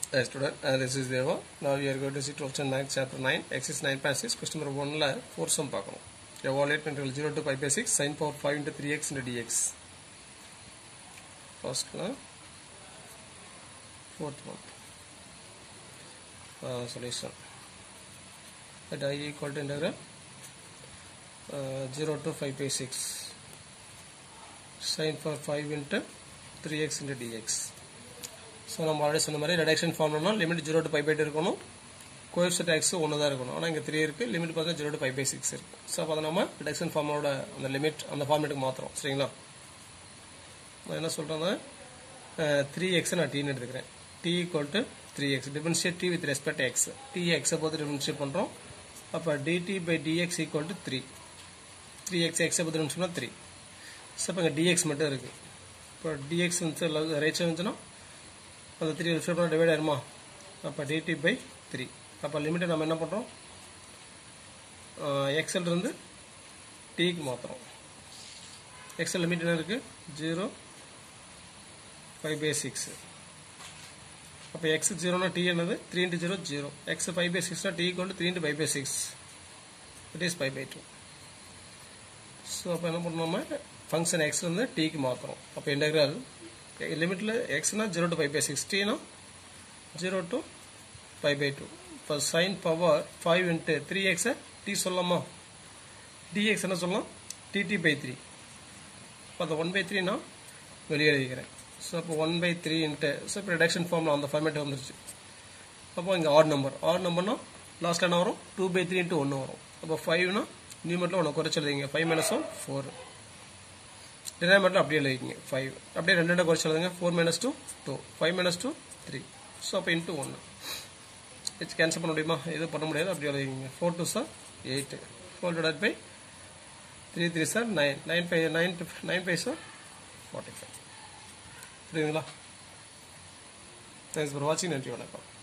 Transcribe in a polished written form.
Student, this is Deva. Now we are going to see 12th standard maths chapter 9, exercise 9.6, question number 1 la 4 sum பார்க்கணும். Evaluate integral 0 to pi by 6 sin power 5 into 3x into dx. First la fourth one. Solution. At I equal to integral 0 to 5 by 6 sin power 5 into 3x into dx. So நம்ம already சொன்ன மாதிரி reduction ஃபார்முலானா limit 0 to pi by 2 இருக்கணும், coefficient x 1 தான் இருக்கணும். ஆனா இங்க 3 இருக்கு, லிமிட் பார்த்தா 0 to pi by 6 இருக்கு. சோ அப்ப நம்ம ரிடக்ஷன் ஃபார்முலாவோட அந்த லிமிட் அந்த ஃபார்மேட்டுக்கு மாத்துறோம். சரிங்களா? நான் என்ன சொல்றேன்னா 3x நான் t ன்னு எடுத்துக்கிறேன். t equal to 3x differentiate t with respect to x. t x பொறுத்து differentiate பண்றோம். அப்ப dt by dx equal to 3. 3x x பொறுத்து differentiate பண்ணா 3. சோ அப்ப இங்க dx மட்டும் இருக்கு. இப்ப dx வந்து ரைட் சைடு வந்துனா அந்த 3 ரிஃபர் பண்ண டிவைட் ஆயிருமா? அப்ப dt by 3. அப்ப லிமிட் நம்ம என்ன பண்றோம்? x ல இருந்து t க்கு மாத்துறோம். x ல லிமிட் என்ன இருக்கு? 0 5 by 6. அப்ப x 0 னா t என்னது? 3 into 0 0. x 5 by 6 னா t equal to 3 into 5 by 6. It is 5 by 2. So அப்ப என்ன பண்ணோம்னா ஃபங்க்ஷன் x ல இருந்து t க்கு மாத்துறோம். அப்ப integral limit x na 0 to pi by 6, t na 0 to pi by 2. For sin power 5 into 3x t சொல்லலாமா? dx என்ன சொல்லலாம்? dt by 3. அப்ப 1 by 3 நான் வெளியே எழுதிக்கிறேன். சோ அப்ப 1 by 3 into so reduction formula அந்த ஃபார்மேட் வந்துருச்சு. அப்போ இங்க ஆட் நம்பர்னா லாஸ்ட்ல என்ன வரும்? 2 by 3 into 1 வரும். அப்ப 5 னா நியூமரேட்டர்ல 1 குறைச்சு எழுதிங்க. 5 minus 1 4. டினாமினேட்டர் அப்படியே எழுதிங்க 5. அப்படியே ரெண்டு குறைச்சு எழுதுங்க. 4 minus 2 2. 5 minus 2 3. சோ அப்ப into 1. இது கேன்சல் பண்ண முடியுமா? இது பண்ண முடியாது. அப்படியே எழுதிங்க. 4 2 சார் 8. 4 divided by 3 3 சார் 9. 9 5 சார் 45. புரியுதுங்களா? Thanks for watching. நன்றி, வணக்கம்.